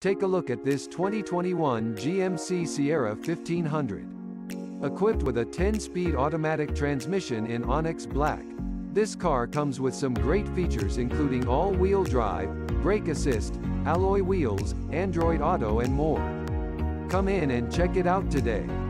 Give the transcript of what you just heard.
Take a look at this 2021 GMC Sierra 1500. Equipped with a 10-speed automatic transmission in Onyx Black. This car comes with some great features including all-wheel drive, brake assist, alloy wheels, Android Auto and more. Come in and check it out today.